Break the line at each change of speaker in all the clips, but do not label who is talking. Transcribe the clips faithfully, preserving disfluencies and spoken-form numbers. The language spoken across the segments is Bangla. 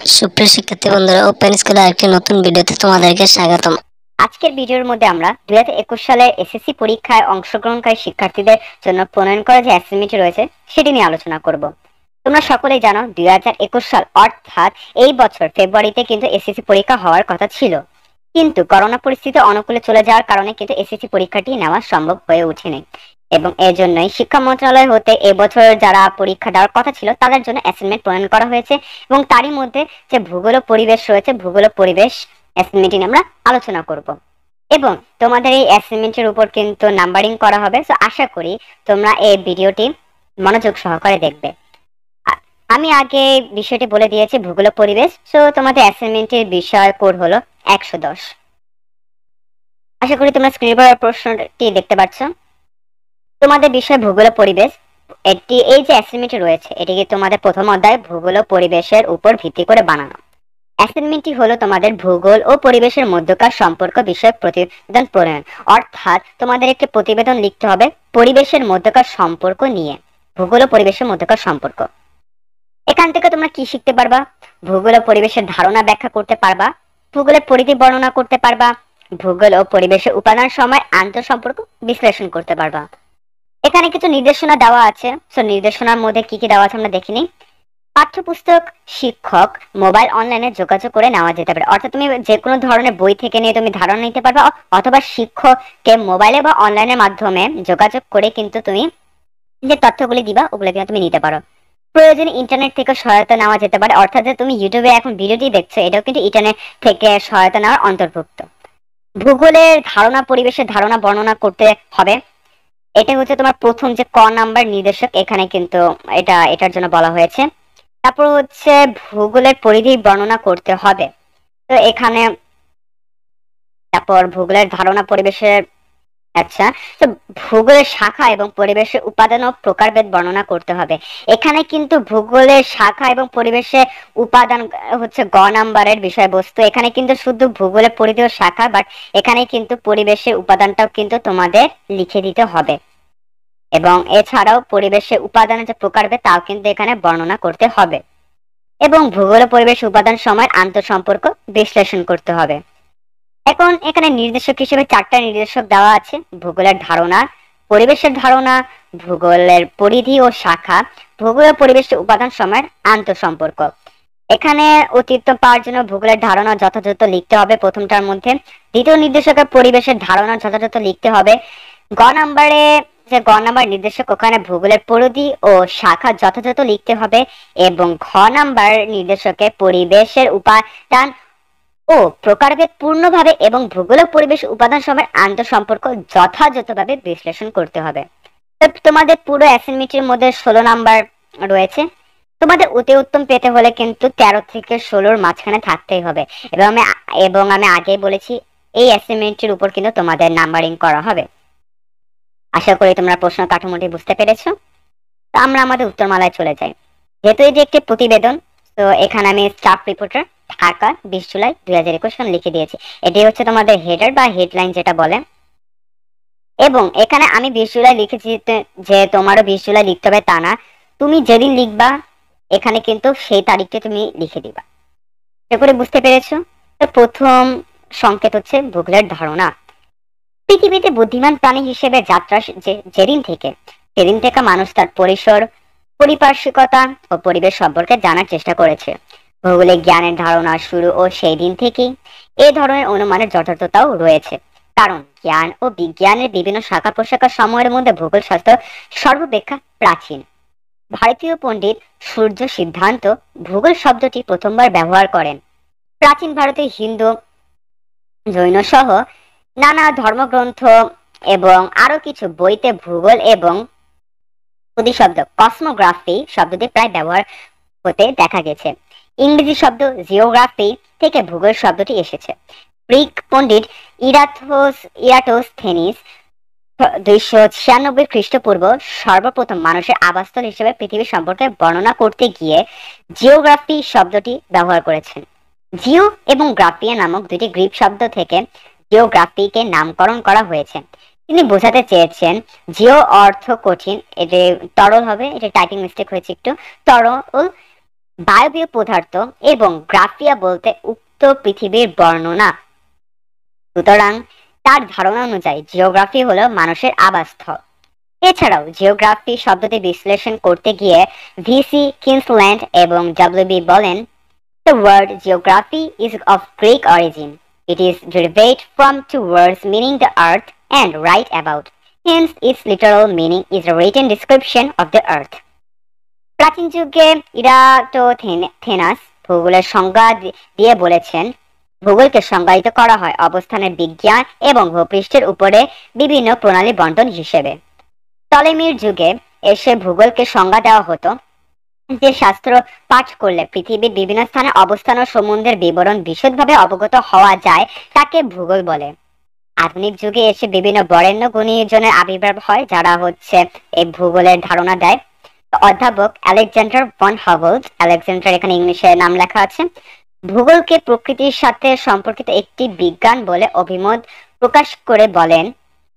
সুপ্রিয় শিক্ষার্থী বন্ধুরা, ওপেন স্কুলে আরেকটি নতুন ভিডিওতে তোমাদেরকে স্বাগতম।
আজকের ভিডিওর মধ্যে আমরা দুই হাজার একুশ সালের এসএসসি পরীক্ষায় অংশগ্রহণকারী শিক্ষার্থীদের জন্য প্রণয়ন করা যে অ্যাসাইনমেন্ট রয়েছে সেটি নিয়ে আলোচনা করব। তোমরা সকলেই জানো দুই হাজার একুশ সাল অর্থাৎ এই বছর ফেব্রুয়ারিতে কিন্তু এসএসসি পরীক্ষা হওয়ার কথা ছিল, কিন্তু করোনা পরিস্থিতি অনুকূলে চলে যাওয়ার কারণে কিন্তু এসএসসি পরীক্ষাটি নেওয়া সম্ভব হয়ে ওঠেনি এবং এর জন্যই শিক্ষা মন্ত্রণালয় হতে এবছর যারা পরীক্ষা দেওয়ার কথা ছিল তাদের জন্য অ্যাসাইনমেন্ট প্রণয়ন করা হয়েছে এবং তারই মধ্যে যে ভূগোল ও পরিবেশ রয়েছে, ভূগোল ও পরিবেশ অ্যাসাইনমেন্ট নিয়ে আমরা আলোচনা করব এবং তোমাদের এই অ্যাসাইনমেন্টের উপর কিন্তু নাম্বারিং করা হবে। সো আশা করি তোমরা এই ভিডিওটি মনোযোগ সহকারে দেখবে। আমি আগে বিষয়টি বলে দিয়েছি, ভূগোল ও পরিবেশ। সো তোমাদের অ্যাসাইনমেন্টের বিষয় কোড হলো একশো দশ। আশা করি তোমরা স্ক্রিনের উপর প্রশ্নটি দেখতে পাচ্ছ। তোমাদের বিষয় ভূগোল ও পরিবেশ। এটি এই যে অ্যাসাইনমেন্টটি রয়েছে এটিকে তোমাদের প্রথম অধ্যায় ভূগোল ও পরিবেশের উপর ভিত্তি করে বানানো। অ্যাসাইনমেন্টটি হলো তোমাদের ভূগোল ও পরিবেশের মধ্যকার সম্পর্ক বিষয়ক প্রতিবেদন প্রণয়ন, অর্থাৎ তোমাদের একটি প্রতিবেদন লিখতে হবে পরিবেশের মধ্যকার সম্পর্ক নিয়ে, ভূগোল ও পরিবেশের মধ্যকার সম্পর্ক। এখান থেকে তোমরা কি শিখতে পারবা? ভূগোল ও পরিবেশের ধারণা ব্যাখ্যা করতে পারবা, ভূগোলের পরিধি বর্ণনা করতে পারবা, ভূগোল ও পরিবেশের উপাদান সময় আন্তঃসম্পর্ক বিশ্লেষণ করতে পারবা। এখানে কিছু নির্দেশনা দেওয়া আছে। সো নির্দেশনার মধ্যে কি কি দেওয়া আছে আমরা দেখিনি। পাঠ্যপুস্তক, শিক্ষক, মোবাইল, অনলাইনে যোগাযোগ করে নেওয়া যেতে পারে, অর্থাৎ তুমি যে কোনো ধরনের বই থেকে নিয়ে তুমি ধারণা নিতে পারবে, অথবা শিক্ষককে মোবাইলে বা অনলাইনের মাধ্যমে যোগাযোগ করে কিন্তু তুমি যে তথ্যগুলি দিবা ওগুলো কিন্তু তুমি নিতে পারো। প্রয়োজনে ইন্টারনেট থেকে সহায়তা নেওয়া যেতে পারে, অর্থাৎ যে তুমি ইউটিউবে এখন ভিডিওটি দেখছো এটাও কিন্তু ইন্টারনেট থেকে সহায়তা নেওয়ার অন্তর্ভুক্ত। ভূগোলের ধারণা, পরিবেশের ধারণা বর্ণনা করতে হবে। এটা হচ্ছে তোমার প্রথম যে ক নাম্বার নির্দেশক, এখানে কিন্তু এটা এটার জন্য বলা হয়েছে। তারপর হচ্ছে ভূগোলের পরিধি বর্ণনা করতে হবে। তো এখানে তারপর ভূগোলের ধারণা, পরিবেশের আচ্ছা তো ভূগোলের শাখা এবং পরিবেশের উপাদান ও প্রকারভেদ বর্ণনা করতে হবে। এখানে কিন্তু ভূগোলের শাখা এবং পরিবেশের উপাদান হচ্ছে গ নাম্বারের বিষয়বস্তু। এখানে কিন্তু শুধু ভূগোলের পরিধি ও শাখা, বাট এখানে কিন্তু পরিবেশের উপাদানটাও কিন্তু তোমাদের লিখে দিতে হবে এবং এছাড়াও পরিবেশের উপাদানের যে প্রকারভেদ তাও কিন্তু এখানে বর্ণনা করতে হবে এবং ভূগোল ও পরিবেশ উপাদান সময়ের আন্তঃসম্পর্ক বিশ্লেষণ করতে হবে। এখন এখানে নির্দেশক হিসেবে চারটা নির্দেশক দেওয়া আছে: ভূগোলের ধারণা, পরিবেশের ধারণা, ভূগোলের পরিধি ও শাখা, ভূগোল ও পরিবেশের উপাদান সময়ের আন্তঃসম্পর্ক। এখানে অতিরিক্ত পাওয়ার জন্য ভূগোলের ধারণা যথাযথ লিখতে হবে প্রথমটার মধ্যে। দ্বিতীয় নির্দেশকের পরিবেশের ধারণা যথাযথ লিখতে হবে। গ নাম্বারে যে গ নাম্বার নির্দেশক ওখানে ভূগোলের পরিধি ও শাখা যথাযথ লিখতে হবে এবং ঘ নাম্বার নির্দেশকে পরিবেশের উপাদান ও প্রকারভেদ পূর্ণভাবে এবং ভূগোল ও পরিবেশ উপাদান সময়ের আন্তঃসম্পর্ক যথাযথভাবে বিশ্লেষণ করতে হবে। তোমাদের পুরো অ্যাসাইনমেন্টের মধ্যে ষোলো নাম্বার রয়েছে। তোমাদের অতি উত্তম পেতে হলে কিন্তু তেরো থেকে ষোলোর মাঝখানে থাকতেই হবে এবং আমি এবং আমি আগেই বলেছি এই অ্যাসাইনমেন্টের উপর কিন্তু তোমাদের নাম্বারিং করা হবে। আশা করি তোমরা প্রশ্ন কাঠামোটি বুঝতে পেরেছো। তো আমরা আমাদের উত্তরমালায় চলে যাই। যেহেতু এটি একটি প্রতিবেদন, তো এখানে আমি স্টাফ রিপোর্টার ঢাকা বিশ জুলাই দুই হাজার একুশ সাল লিখে দিয়েছি। এটি হচ্ছে তোমাদের হেডার বা হেডলাইন যেটা বলে। এবং এখানে আমি বিশ জুলাই লিখেছি যে তোমারও বিশ জুলাই লিখতে হবে তা না, তুমি যেদিন লিখবা এখানে কিন্তু সেই তারিখটা তুমি লিখে দিবা। এরপরে বুঝতে পেরেছো? তো প্রথম সংকেত হচ্ছে ভূগোলের ধারণা। পৃথিবীতে বুদ্ধিমান প্রাণী হিসেবে যাত্রা যেদিন থেকে সেদিন থেকে মানুষ তার পরিসর, পরিপার্শ্বিকতা ও পরিবেশ সম্পর্কে জানার চেষ্টা করেছে। ভৌগোলিক জ্ঞানের ধারণা শুরু ও সেই দিন থেকেই এই ধরনের অনুমানের যথার্থতাও রয়েছে, কারণ জ্ঞান ও বিজ্ঞানের বিভিন্ন শাখা প্রশাখার সময়ের মধ্যে ভূগোল শাস্ত্র সর্বাপেক্ষা প্রাচীন। ভারতীয় পণ্ডিত সূর্য সিদ্ধান্ত ভূগোল শব্দটি প্রথমবার ব্যবহার করেন। প্রাচীন ভারতে হিন্দু, জৈন সহ নানা ধর্মগ্রন্থ এবং আরো কিছু বইতে ভূগোল এবং প্রতিশব্দ কসমোগ্রাফি শব্দটি প্রায় ব্যবহার হতে দেখা গেছে। ইংরেজি শব্দ জিওগ্রাফি থেকে ভূগোল শব্দটি এসেছে। গ্রিক পণ্ডিত ইরাথোস ইরাটোস্থেনিস দুইশো ছিয়ানব্বই খ্রিস্টপূর্ব সর্বপ্রথম মানুষের আবাসস্থল হিসেবে পৃথিবী সম্পর্কে বর্ণনা করতে গিয়ে জিওগ্রাফি শব্দটি ব্যবহার করেছেন। জিও এবং গ্রাফিয়া নামক দুটি গ্রিক শব্দ থেকে জিওগ্রাফিকে নামকরণ করা হয়েছে। তিনি বোঝাতে চেয়েছেন জিও অর্থ কঠিন, এটি তরল হবে, এটা টাইপিং মিস্টেক হয়েছে একটু, তরল বায়বীয় পদার্থ এবং গ্রাফিয়া বলতে উক্ত পৃথিবীর বর্ণনা। সুতরাং তার ধারণা অনুযায়ী জিওগ্রাফি হলো মানুষের আবাসস্থল। এছাড়াও জিওগ্রাফি শব্দটি বিশ্লেষণ করতে গিয়ে ভিসি কিন্সল্যান্ড এবং ডব্লিউবি বলেন, The word geography is of Greek origin. It is derived from two words meaning the earth and right about. Hence, its literal meaning is a written description of the earth. প্রাচীন যুগে ইরাটোথেনাস ভূগোলের সংজ্ঞা দিয়ে বলেছেন, ভূগোলকে সংজ্ঞায়িত করা হয় অবস্থানের বিজ্ঞান এবং ভূপৃষ্ঠের উপরে বিভিন্ন প্রণালী বন্টন হিসেবে। টলেমির যুগে এসে ভূগোলকে সংজ্ঞা দেওয়া হতো, যে শাস্ত্র পাঠ করলে পৃথিবীর বিভিন্ন স্থানে অবস্থান ও সম্বন্ধের বিবরণ বিশদভাবে অবগত হওয়া যায় তাকে ভূগোল বলে। আধুনিক যুগে এসে বিভিন্ন বরেণ্য গুণীজনের আবির্ভাব হয়, যারা হচ্ছে এই ভূগোলের ধারণা দেয়। অধ্যাপক আলেকজান্ডার ফন হাভেল্ট, আলেকজান্ডার এখানে ইংলিশে নাম লেখা আছে, ভূগোলকে প্রকৃতির সাথে সম্পর্কিত একটি বিজ্ঞান বলে অভিমত প্রকাশ করে বলেন,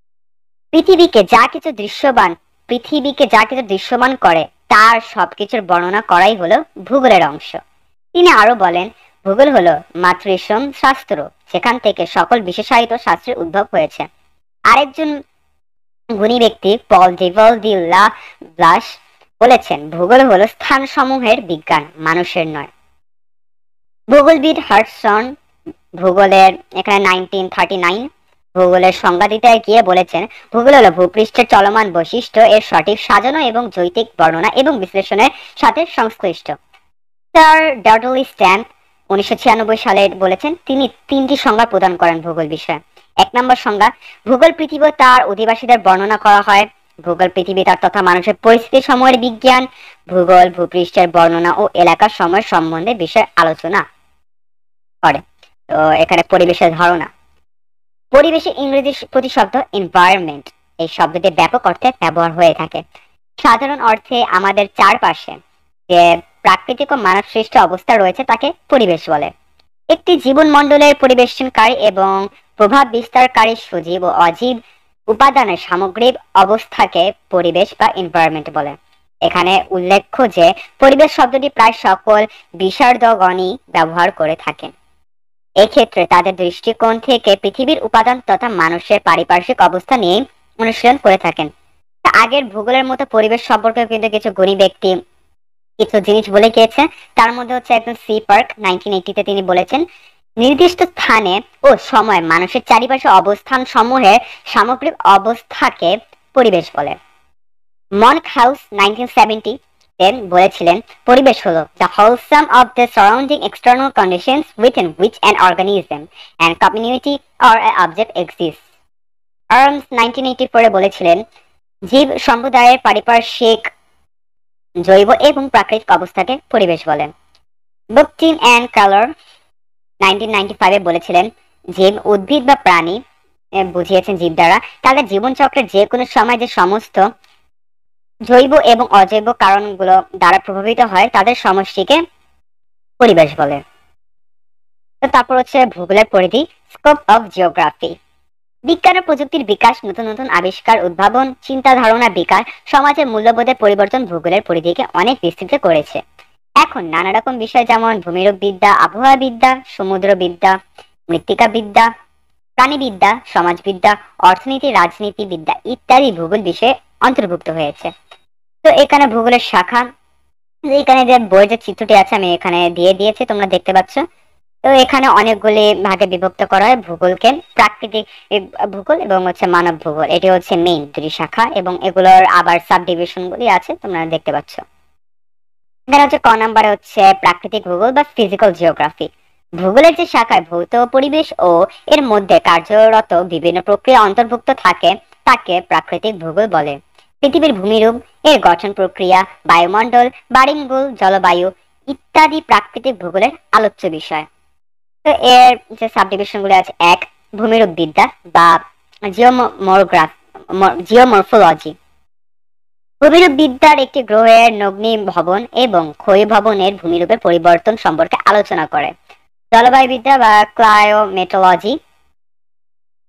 পৃথিবীকে যা কিছু দৃশ্যমান পৃথিবীকে যা কিছু দৃশ্যমান করে তার সবকিছুর বর্ণনা করাই হলো ভূগোলের অংশ। তিনি আরো বলেন, ভূগোল হলো মাতৃসম শাস্ত্র, সেখান থেকে সকল বিশেষায়িত শাস্ত্রের উদ্ভব হয়েছে। আরেকজন গুণী ব্যক্তি পল ডিভল ডি লা ব্লাস বলেছেন, ভূগোল হলো স্থান সমূহের বিজ্ঞান, মানুষের নয়। ভূগোলবিদ হার্টসন ভূগোলের এখানে নাইনটিন থার্টি নাইন ভূগোলের সংজ্ঞা দিতে গিয়ে বলেছেন, ভূগোল হলো ভূপৃষ্ঠের চলমান বৈশিষ্ট্য, এর সঠিক সাজানো এবং যৌক্তিক বর্ণনা এবং বিশ্লেষণের সাথে সংশ্লিষ্ট। স্যার ডাডলি স্ট্যাম্প উনিশশো ছিয়ানব্বই সালে বলেছেন, তিনি তিনটি সংজ্ঞা প্রদান করেন ভূগোল বিষয়ে। এক নম্বর সংজ্ঞা, ভূগোল পৃথিবী ও তার অধিবাসীদের বর্ণনা করা হয়। ভূগোল পৃথিবী তার তথা মানুষের পরিস্থিতি সময়ের বিজ্ঞান। ভূগোল ভূপৃষ্ঠের বর্ণনা ও এলাকার সময় সম্বন্ধে বিষয়ে আলোচনা করে। তো এখানে পরিবেশের ধারণা। পরিবেশের ইংরেজি প্রতিশব্দ এনভায়রনমেন্ট, এই শব্দটি ব্যাপক অর্থে ব্যবহার হয়ে থাকে। সাধারণ অর্থে আমাদের চারপাশে যে প্রাকৃতিক ও মানব সৃষ্ট অবস্থা রয়েছে তাকে পরিবেশ বলে। একটি জীবনমণ্ডলের পরিবেশনকারী এবং প্রভাব বিস্তারকারী সজীব ও অজীব উপাদানের সামগ্রিক অবস্থাকে পরিবেশ বা এনভায়রনমেন্ট বলে। এখানে উল্লেখ্য যে পরিবেশ শব্দটি প্রায় সকল বিশারদগণই ব্যবহার করে থাকেন। এক্ষেত্রে তাদের দৃষ্টিকোণ থেকে পৃথিবীর উপাদান তথা মানুষের পারিপার্শ্বিক অবস্থা নিয়ে অনুশীলন করে থাকেন। আগের ভূগোলের মতো পরিবেশ সম্পর্কে কিন্তু কিছু গুণী ব্যক্তি কিছু জিনিস বলে গিয়েছে। তার মধ্যে হচ্ছে একজন সি পার্ক নাইনটিন এইটিতে তিনি বলেছেন, নির্দিষ্ট স্থানে ও সময় মানুষের চারিপাশে অবস্থান সমূহের সামগ্রিক অবস্থাকে পরিবেশ বলে। মনক হাউস নাইনটিন সেভেন্টি বলেছিলেন, পরিবেশ হলো the wholesome of the surrounding external conditions within which an organism and community or an object exists. আর্মস নাইনটিন এইটি ফোরে বলেছিলেন, জীব সম্প্রদায়ের পারিপার্শ্বিক জৈব এবং প্রাকৃতিক অবস্থাকে পরিবেশ বলে। বুকটিন অ্যান্ড কালার নাইনটিন নাইনটি ফাইভে বলেছিলেন, জীব উদ্ভিদ বা প্রাণী বুঝিয়েছেন জীব দ্বারা তাদের জীবনচক্রের যে কোনো সময় যে সমস্ত জৈব এবং অজৈব কারণগুলো দ্বারা প্রভাবিত হয় তাদের সমষ্টিকে পরিবেশ বলে। তো তারপর হচ্ছে ভূগোলের পরিধি, স্কোপ অফ জিওগ্রাফি। বিজ্ঞান ও প্রযুক্তির বিকাশ, নতুন নতুন আবিষ্কার, উদ্ভাবন, চিন্তা ধারণা বিকাশ, সমাজের মূল্যবোধের পরিবর্তন ভূগোলের পরিধিকে অনেক বিস্তৃত করেছে। এখন নানা রকম বিষয় যেমন ভূমিরূপ বিদ্যা, আবহাওয়া বিদ্যা, সমুদ্রবিদ্যা, মৃত্তিকা বিদ্যা, প্রাণীবিদ্যা, সমাজবিদ্যা, অর্থনীতি, রাজনীতি বিদ্যা ইত্যাদি ভূগোল বিষয়ে অন্তর্ভুক্ত হয়েছে। তো এখানে ভূগোলের শাখা, এখানে যে বইয়ের যে চিত্রটি আছে আমি এখানে দিয়ে দিয়েছি, তোমরা দেখতে পাচ্ছ। তো এখানে অনেকগুলি ভাগে বিভক্ত করা হয় ভূগোলকে, প্রাকৃতিক ভূগোল এবং হচ্ছে মানব ভূগোল। এটি হচ্ছে মেইন দুটি শাখা এবং এগুলোর আবার সাব ডিভিশন গুলি আছে, তোমরা দেখতে পাচ্ছ। এখানে হচ্ছে ক নাম্বারে হচ্ছে প্রাকৃতিক ভূগোল বা ফিজিক্যাল জিওগ্রাফি। ভূগোলের যে শাখায় ভৌত পরিবেশ ও এর মধ্যে কার্যরত বিভিন্ন প্রক্রিয়া অন্তর্ভুক্ত থাকে তাকে প্রাকৃতিক ভূগোল বলে। পৃথিবীর ভূমিরূপ, এর গঠন প্রক্রিয়া, বায়ুমণ্ডল, বাড়িমণ্ডল, জলবায়ু ইত্যাদি প্রাকৃতিক ভূগোলের আলোচ্য বিষয়। তো এর যে সাবডিভিশন গুলো আছে, এক ভূমিরূপ বিদ্যা বা জিওমোরগ্রাফ জিওমরফোলজি। ভূমিরূপ বিদ্যার একটি গ্রহের নগ্নি ভবন এবং ক্ষয়ী ভবনের ভূমিরূপের পরিবর্তন সম্পর্কে আলোচনা করে। জলবায়ু বিদ্যা বা ক্লায়োমেটোলজি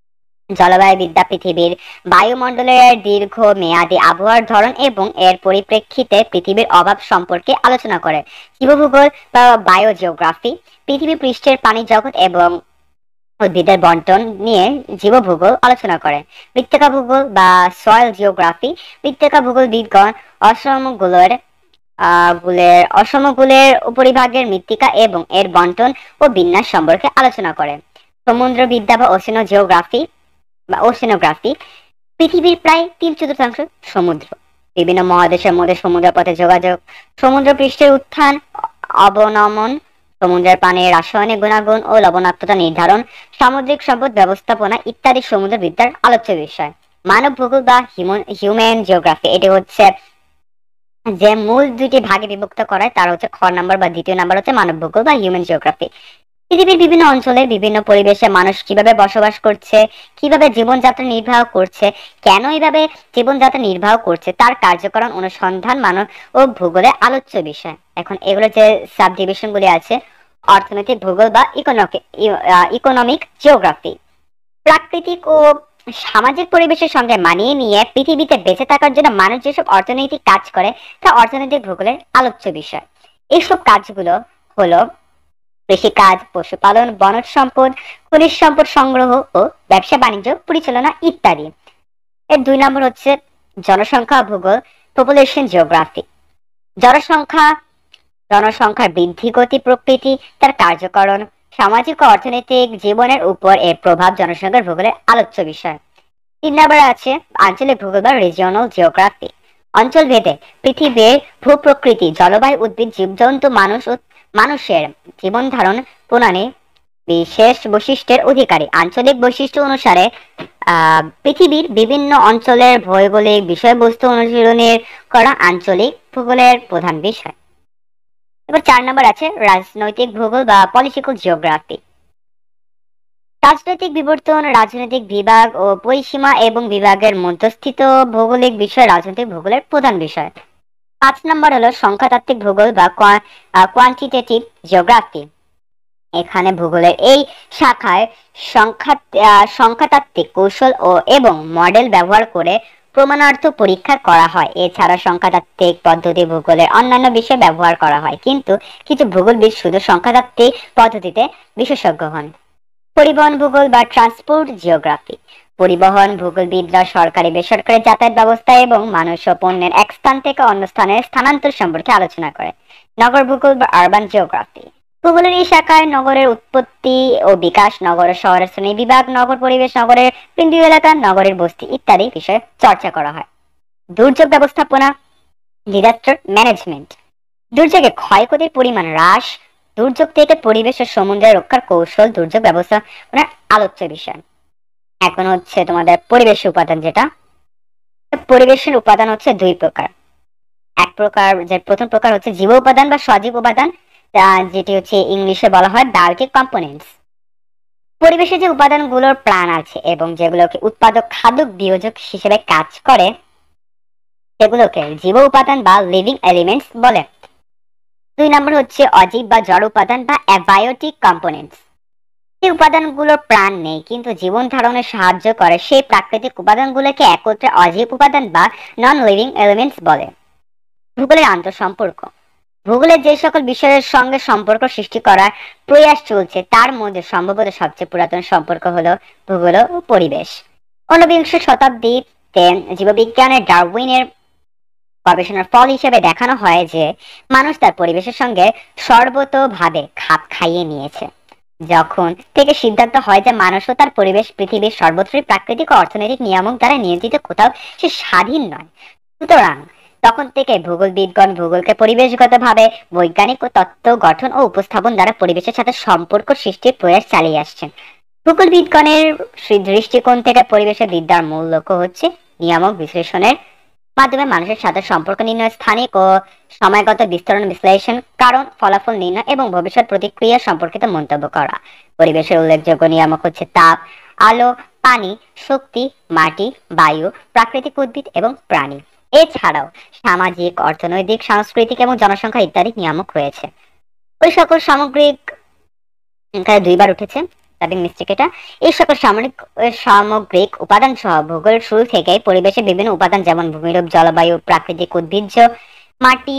জলবায়ুবিদ্যা পৃথিবীর বায়ুমণ্ডলের দীর্ঘ মেয়াদী আবহাওয়ার ধরন এবং এর পরিপ্রেক্ষিতে পৃথিবীর অভাব সম্পর্কে আলোচনা করে। জীবভূগোল বা বায়োজিওগ্রাফি পৃথিবী পৃষ্ঠের প্রাণী জগৎ এবং উদ্ভিদের বন্টন নিয়ে জীবভূগোল আলোচনা করে। মৃত্তিকা ভূগোল বা সয়েল জিওগ্রাফি মৃত্তিকা ভূগোলবিদগণ অসমগুলোর আহ গুলের অসমগুলের উপরিভাগের মৃত্তিকা এবং এর বন্টন ও বিন্যাস সম্পর্কে আলোচনা করে। সমুদ্রবিদ্যা বা ওশেনোজিওগ্রাফি বা ওশেনোগ্রাফি পৃথিবীর প্রায় তিন চতুর্থাংশ সমুদ্র। বিভিন্ন মহাদেশের মধ্যে সমুদ্রপথে যোগাযোগ, সমুদ্র পৃষ্ঠের উত্থান অবনমন, সমুদ্রের পানির রাসায়নিক গুণাগুণ ও লবণাক্ততা নির্ধারণ, সামুদ্রিক সম্পদ ব্যবস্থাপনা ইত্যাদি সমুদ্রবিদ্যার আলোচ্য বিষয়। মানব ভূগোল বা হিউম্যান জিওগ্রাফি এটি হচ্ছে যে মূল দুইটি ভাগে বিভক্ত করায় তার হচ্ছে খ নাম্বার বা দ্বিতীয় নাম্বার হচ্ছে মানব ভূগোল বা হিউম্যান জিওগ্রাফি। পৃথিবীর বিভিন্ন অঞ্চলের বিভিন্ন পরিবেশে মানুষ কিভাবে বসবাস করছে, কিভাবে জীবনযাত্রা নির্বাহ করছে, কেন এইভাবে জীবনযাত্রা নির্বাহ করছে তার কার্যকরণ অনুসন্ধান মানব ও ভূগোলের আলোচ্য বিষয়। এখন এগুলো যে সাব ডিভিশন গুলি আছে, অর্থনৈতিক ভূগোল বা ইকোনমিক জিওগ্রাফি প্রাকৃতিক ও সামাজিক পরিবেশের সঙ্গে মানিয়ে নিয়ে পৃথিবীতে বেঁচে থাকার জন্য মানুষ যেসব অর্থনৈতিক কাজ করে তা অর্থনৈতিক ভূগোলের আলোচ্য বিষয়। এইসব কাজগুলো হলো কৃষিকাজ, পশুপালন, বনজ সম্পদ, খনিজ সম্পদ সংগ্রহ ও ব্যবসা বাণিজ্য পরিচালনা ইত্যাদি। এর দুই নম্বর হচ্ছে জনসংখ্যা ভূগোল, পপুলেশন জিওগ্রাফি। জনসংখ্যা জনসংখ্যার বৃদ্ধি, গতি, প্রকৃতি, তার কার্যকরণ, সামাজিক ও অর্থনৈতিক জীবনের উপর এর প্রভাব জনসংখ্যার ভূগোলের আলোচ্য বিষয়। তিন নম্বরে আছে আঞ্চলিক ভূগোল বা রিজিওনাল জিওগ্রাফি। অঞ্চল ভেদে পৃথিবীর ভূপ্রকৃতি, জলবায়ু, উদ্ভিদ, জীবজন্তু, মানুষ ও মানুষের জীবন ধারণ প্রণালী বিশেষ বৈশিষ্ট্যের অধিকারী। আঞ্চলিক বৈশিষ্ট্য অনুসারে আহ পৃথিবীর বিভিন্ন অঞ্চলের ভৌগোলিক বিষয়বস্তু অনুশীলনের করা আঞ্চলিক ভূগোলের প্রধান বিষয়। এবার চার নম্বর আছে রাজনৈতিক ভূগোল বা পলিটিক্যাল জিওগ্রাফি। রাজনৈতিক বিবর্তন, রাজনৈতিক বিভাগ ও পরিসীমা এবং বিভাগের মধ্যস্থিত ভৌগোলিক বিষয় রাজনৈতিক ভূগোলের প্রধান বিষয়। পাঁচ নম্বর হলো সংখ্যাতাত্ত্বিক ভূগোল বা কোয়ান্টিটেটিভ জিওগ্রাফি। এখানে ভূগোলের এই শাখায় সংখ্যা সংখ্যাতাত্ত্বিক কৌশল ও এবং মডেল ব্যবহার করে প্রমাণার্থ পরীক্ষা করা হয়। এছাড়া সংখ্যাতাত্ত্বিক পদ্ধতি ভূগোলের অন্যান্য বিষয়ে ব্যবহার করা হয়, কিন্তু কিছু ভূগোলবিদ শুধু সংখ্যাতাত্ত্বিক পদ্ধতিতে বিশেষজ্ঞ হন। পরিবহন ভূগোল বা ট্রান্সপোর্ট জিওগ্রাফি। পরিবহন ভূগোলবিদরা সরকারি বেসরকারি যাতায়াত ব্যবস্থা এবং মানুষ ও পণ্যের এক স্থান থেকে অন্য স্থানে স্থানান্তর সম্পর্কে আলোচনা করে। নগর ভূগোল বা আরবান জিওগ্রাফি। ভূগোলের এই শাখায় নগরের উৎপত্তি ও বিকাশ, নগর শহরের শ্রেণী বিভাগ, নগর পরিবেশ, নগরের কেন্দ্রীয় এলাকা, নগরের বস্তি ইত্যাদি বিষয়ে চর্চা করা হয়। দুর্যোগ ব্যবস্থাপনা, ডিজাস্টার ম্যানেজমেন্ট। দুর্যোগে ক্ষয়ক্ষতির পরিমাণ হ্রাস, দুর্যোগ থেকে পরিবেশ ও সমুদ্রের রক্ষার কৌশল দুর্যোগ ব্যবস্থাপনার আলোচ্য বিষয়। এখন হচ্ছে তোমাদের পরিবেশ উপাদান, যেটা পরিবেশের উপাদান হচ্ছে দুই প্রকার। এক প্রকার যে প্রথম প্রকার হচ্ছে জীব উপাদান বা সজীব উপাদান, যেটি হচ্ছে ইংলিশে বলা হয় বায়োটিক কম্পোনেন্টস। পরিবেশে যে উপাদানগুলোর প্রাণ আছে এবং যেগুলোকে উৎপাদক খাদ্য বিয়োজক হিসেবে কাজ করে সেগুলোকে জীব উপাদান বা লিভিং এলিমেন্টস বলে। দুই নম্বর হচ্ছে অজীব বা জড় উপাদান বা অ্যাবায়োটিক কম্পোনেন্টস। এই উপাদানগুলোর প্রাণ নেই কিন্তু জীবন ধারণে সাহায্য করে সেই প্রাকৃতিক উপাদানগুলোকে একত্রে অজীব উপাদান বা নন লিভিং এলিমেন্টস বলে। ভূগোলের আন্তঃসম্পর্ক। ভূগোলের যে সকল বিষয়ের সঙ্গে সম্পর্ক সৃষ্টি করার প্রয়াস চলছে তার মধ্যে সম্ভবত সবচেয়ে পুরাতন সম্পর্ক হলো ভূগোল ও পরিবেশ। ঊনবিংশ শতাব্দীতে জীববিজ্ঞানের ডারউইনের গবেষণার ফল হিসেবে দেখানো হয় যে মানুষ তার পরিবেশের সঙ্গে সর্বতোভাবে খাপ খাইয়ে নিয়েছে। যখন থেকে সিদ্ধান্ত হয় যে মানুষও তার পরিবেশ পৃথিবীর সর্বত্রই প্রাকৃতিক ও অর্থনৈতিক নিয়ামক দ্বারা নিয়ন্ত্রিত, কোথাও সে স্বাধীন নয়। সুতরাং তখন থেকে ভূগোলবিদগণ ভূগোলকে পরিবেশগতভাবে বৈজ্ঞানিক ও তত্ত্ব গঠন ও উপস্থাপন দ্বারা পরিবেশের সাথে সম্পর্ক সৃষ্টির প্রয়াস চালিয়ে আসছেন। ভূগোলবিদগণের দৃষ্টিকোণ থেকে পরিবেশের বিদ্যার মূল লক্ষ্য হচ্ছে নিয়ামক বিশ্লেষণের মাধ্যমে মানুষের সাথে সম্পর্ক নির্ণয়, স্থানিক ও সময়গত বিস্তরণ বিশ্লেষণ, কারণ ফলাফল নির্ণয় এবং ভবিষ্যৎ প্রতিক্রিয়া সম্পর্কিত মন্তব্য করা। পরিবেশের উল্লেখযোগ্য নিয়ামক হচ্ছে তাপ, আলো, পানি, শক্তি, মাটি, বায়ু, প্রাকৃতিক উদ্ভিদ এবং প্রাণী। এছাড়াও সামাজিক, অর্থনৈতিক, সাংস্কৃতিক এবং জনসংখ্যা ইত্যাদি নিয়ামক রয়েছে। ওই সকল সামগ্রিক এখানে দুইবার উঠেছে। টাইপিং মিস্টেক এটা। এই সকল সামরিক সামগ্রিক উপাদান সহ ভূগোল শুরু থেকে পরিবেশের বিভিন্ন উপাদান যেমন ভূমিরূপ, জলবায়ু, প্রাকৃতিক উদ্ভিজ্জ, মাটি,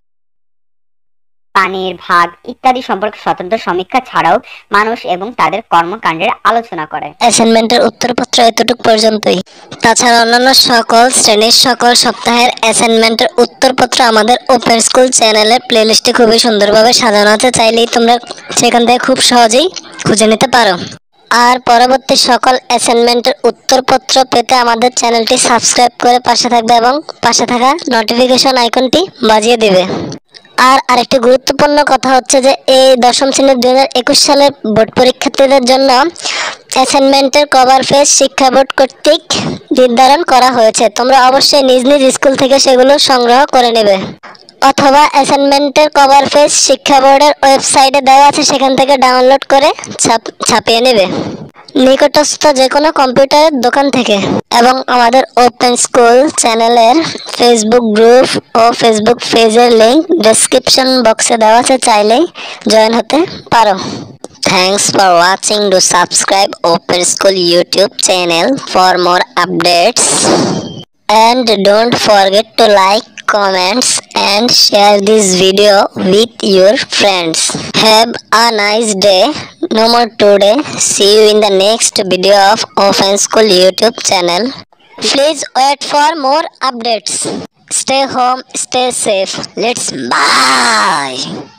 পানির ভাগ ইত্যাদি সম্পর্কে স্বতন্ত্র সমীক্ষা ছাড়াও মানুষ এবং তাদের কর্মকাণ্ডের আলোচনা করে।
অ্যাসাইনমেন্টের উত্তরপত্র এতটুকু পর্যন্তই। তাছাড়া অন্যান্য সকল শ্রেণীর সকল সপ্তাহের অ্যাসাইনমেন্টের উত্তরপত্র আমাদের ওপেন স্কুল চ্যানেলের প্লেলিস্টে খুবই সুন্দরভাবে সাজানো আছে, চাইলেই তোমরা সেখান থেকে খুব সহজেই খুঁজে নিতে পারো। আর পরবর্তী সকল অ্যাসাইনমেন্টের উত্তরপত্র পেতে আমাদের চ্যানেলটি সাবস্ক্রাইব করে পাশে থাকবে এবং পাশে থাকা নোটিফিকেশন আইকনটি বাজিয়ে দিবে। আর আরেকটি গুরুত্বপূর্ণ কথা হচ্ছে যে এই দশম শ্রেণীর দুই হাজার একুশ সালের বোর্ড পরীক্ষার্থীদের জন্য অ্যাসাইনমেন্টের কভার পেজ শিক্ষা বোর্ড কর্তৃক নির্ধারণ করা হয়েছে। তোমরা অবশ্যই নিজ নিজ স্কুল থেকে সেগুলো সংগ্রহ করে নেবে, অথবা অ্যাসাইনমেন্টের কভার পেজ শিক্ষা বোর্ডের ওয়েবসাইটে দেওয়া আছে, সেখান থেকে ডাউনলোড করে ছাপিয়ে নেবে নিকটস্থ যে কোনো কম্পিউটারের দোকান থেকে। এবং আমাদের ওপেন স্কুল চ্যানেলের ফেসবুক গ্রুপ ও ফেসবুক পেজের লিংক ডেসক্রিপশন বক্সে দেওয়া আছে, চাইলেই জয়েন হতে পারো। Thanks for watching. Do subscribe Open School YouTube channel for more updates. And don't forget to like, comments and share this video with your friends. Have a nice day. No more today. See you in the next video of Open School YouTube channel. Please wait for more updates. Stay home, stay safe. Let's bye.